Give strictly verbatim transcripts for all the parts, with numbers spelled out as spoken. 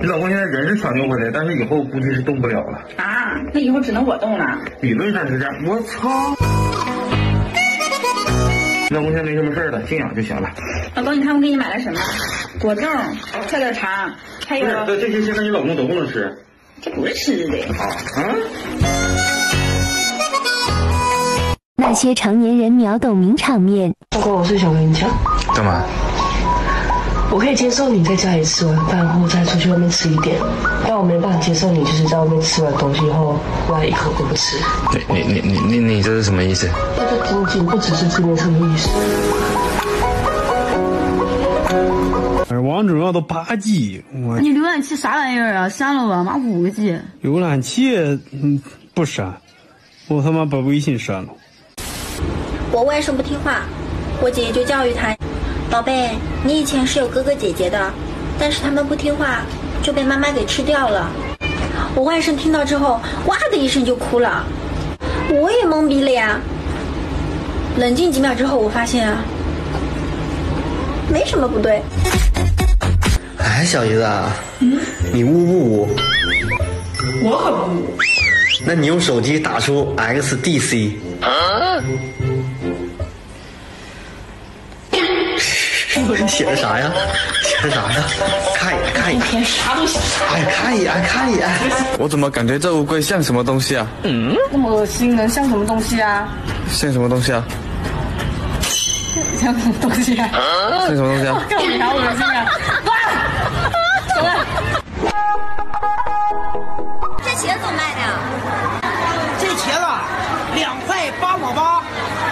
你老公现在人是抢救回来，但是以后估计是动不了了啊！那以后只能我动了。 理论上是这样。我操！你老公现在没什么事了，静养就行了。 老公，你看我给你买了什么？果冻、跳跳糖，还有…… 不是，这些现在你老公都不能吃。 这不是吃的。 好啊。 那些成年人秒懂名场面。 老公，我是想跟你讲。 干嘛？ 我可以接受你在家里吃完饭后再出去外面吃一点，但我没办法接受你就是在外面吃完东西后回来一口都不吃。 你你你你你这是什么意思？ 这仅仅不只是字面上的意思。 王者荣耀都八 G， 我你浏览器啥玩意儿啊？删了吧，妈五个 G。 浏览器嗯不删，我他妈把微信删了。 我外甥不听话，我姐姐就教育他。宝贝，你以前是有哥哥姐姐的，但是他们不听话，就被妈妈给吃掉了。我外甥听到之后，哇的一声就哭了，我也懵逼了呀。冷静几秒之后，我发现啊，没什么不对。 哎，小姨子，嗯，你污不污？ 我可不污。 那你用手机打出 X D C。啊写的啥呀？写的啥呀？看一眼，看一眼。 一天啥都写。 哎，看一眼，看一眼。 我怎么感觉这乌龟像什么东西啊？ 嗯，那么恶心，能像什么东西啊？ 像什么东西啊？ 像什么东西啊？ 像什么东西啊？ 干我啥恶心啊？走了。 这茄子怎么卖的？ 这茄子两块八毛八。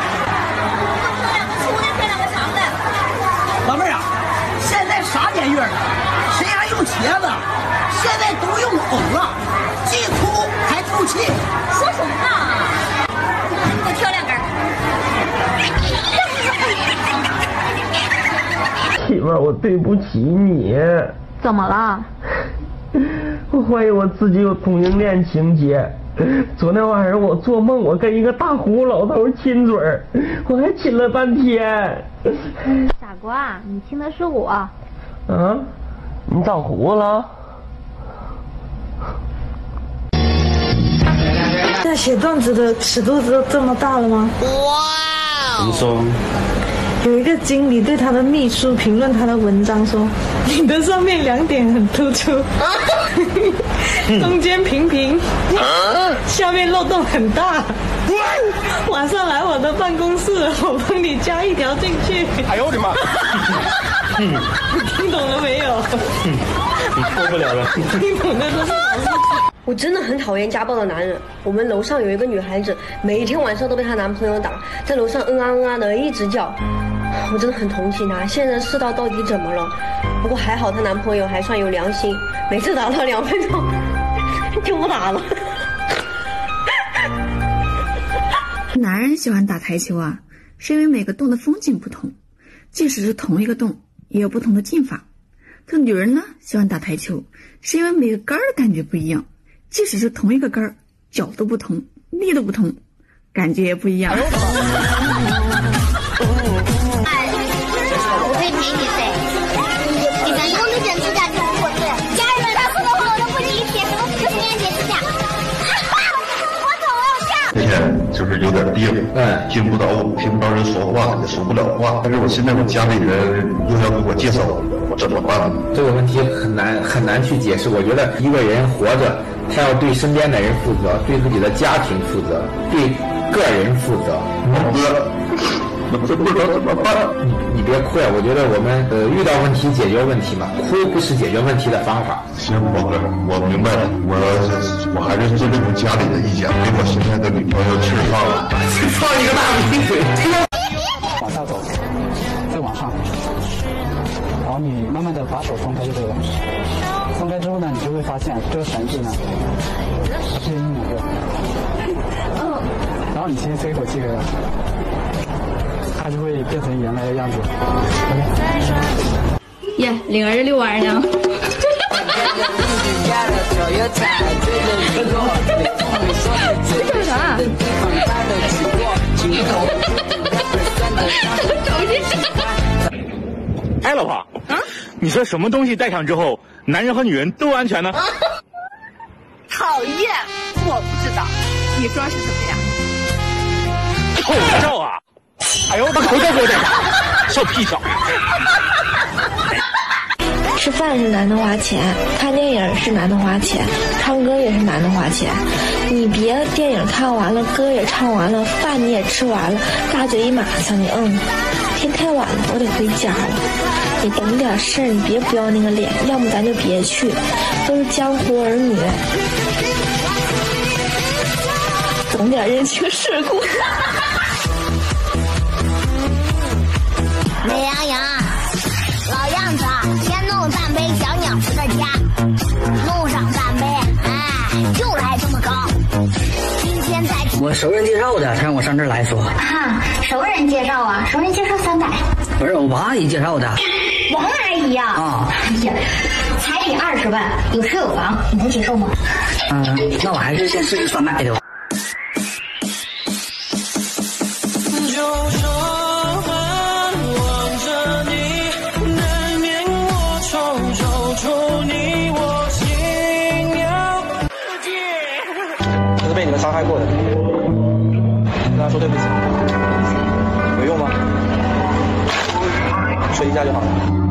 老妹儿啊，现在啥年月了，谁还用茄子？现在都用藕了，既哭还透气。 说什么呢？我挑两根。 媳妇儿，我对不起你。 怎么了？ 我怀疑我自己有同性恋情节。昨天晚上我做梦，我跟一个大胡老头亲嘴儿，我还亲了半天。 傻瓜，你亲的是我。 啊？你长胡了？ 那写段子的尺度都这么大了吗？ 哇！你说。 有一个经理对他的秘书评论他的文章说：“你的上面两点很突出，中间平平，下面漏洞很大。晚上来我的办公室，我帮你加一条进去。” 哎呦我的妈！ 你听懂了没有？ 你受不了了。 听懂的都是老师。 我真的很讨厌家暴的男人。我们楼上有一个女孩子，每天晚上都被她男朋友打，在楼上嗯啊嗯啊的一直叫。我真的很同情她，现在世道到底怎么了？不过还好她男朋友还算有良心，每次打到两分钟就不打了。 男人喜欢打台球啊，是因为每个洞的风景不同，即使是同一个洞，也有不同的进法。可女人呢，喜欢打台球，是因为每个杆儿的感觉不一样，即使是同一个杆儿，角度不同，力度不同，感觉也不一样。 我可以陪你噻。第三，我的剪指甲就是我的。家人们，他说的话我都不理解，什么就是面剪指甲。我懂，我有事。 那天就是有点病，哎，听不到我，听不到人说话，也说不了话。但是我现在我家里人又要给我介绍，我怎么办？ 这个问题很难很难去解释。我觉得一个人活着，他要对身边的人负责，对自己的家庭负责，对个人负责。 我哥，我真不知道怎么办。 你你别哭呀！我觉得我们呃遇到问题解决问题嘛，哭不是解决问题的方法。 行，我哥，我明白了，我我还是尊重家里的意见，给我现在的女朋友气儿放了， 放一个大闭嘴。 往下走，再往上，然后你慢慢的把手松开就对了。松开之后呢，你就会发现这个绳子呢，它是一扭的。然后你先吹一口气给它，它就会变成原来的样子。 耶，领儿遛弯呢。干啥？ 哎，老婆，啊，你说什么东西戴上之后男人和女人都安全呢？ 讨厌，我不知道，你说是什么呀？ 口罩啊！哎呦，把口罩给我戴上，笑屁笑！ 吃饭是男的花钱，看电影是男的花钱，唱歌也是男的花钱。你别电影看完了，歌也唱完了，饭你也吃完了，大嘴一马上你嗯，天太晚了，我得回家了。你懂点事儿，你别不要那个脸，要么咱就别去，都是江湖儿女，懂点人情世故。 美羊羊，老样子，先弄半杯小鸟子的家，弄上半杯，哎，就来这么高。今天在我熟人介绍的，让我上这儿来说。 啊，熟人介绍啊，熟人介绍三百。 不是我王阿姨介绍的。 王阿姨呀、啊？ 啊。 哎呀，彩礼二十万，有车有房，你能接受吗？ 嗯、呃，那我还是先试试三百的吧。 被你们伤害过的，跟他说对不起，有用吗？说一下就好了。